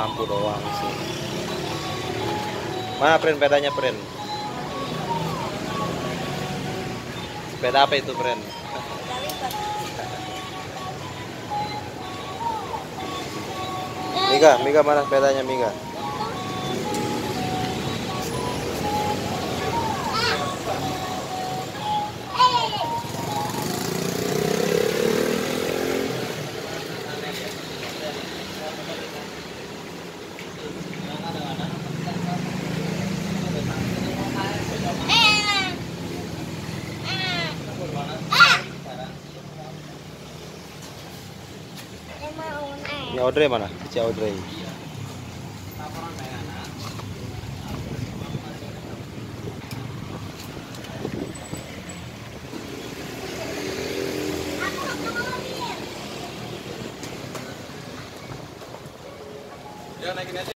lampu doang sih. Mana friend sepedanya friend? Sepeda apa itu friend? Miga mana sepedanya Miga? Ini Audrey mana? Si Audrey. Dia naikin aja.